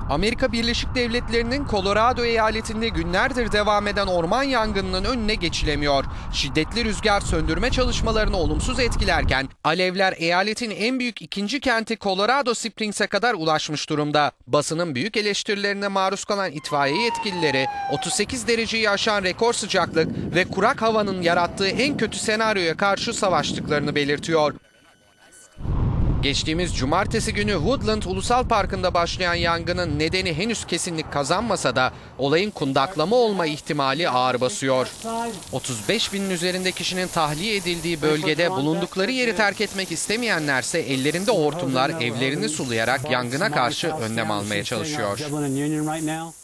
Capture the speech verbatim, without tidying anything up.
Amerika Birleşik Devletleri'nin Colorado eyaletinde günlerdir devam eden orman yangınının önüne geçilemiyor. Şiddetli rüzgar söndürme çalışmalarını olumsuz etkilerken alevler eyaletin en büyük ikinci kenti Colorado Springs'e kadar ulaşmış durumda. Basının büyük eleştirilerine maruz kalan itfaiye yetkilileri otuz sekiz dereceyi aşan rekor sıcaklık ve kurak havanın yarattığı en kötü senaryoya karşı savaştıklarını belirtiyor. Geçtiğimiz cumartesi günü Woodland Ulusal Parkı'nda başlayan yangının nedeni henüz kesinlik kazanmasa da olayın kundaklama olma ihtimali ağır basıyor. otuz beş binin üzerinde kişinin tahliye edildiği bölgede bulundukları yeri terk etmek istemeyenlerse ellerinde hortumlar evlerini sulayarak yangına karşı önlem almaya çalışıyor.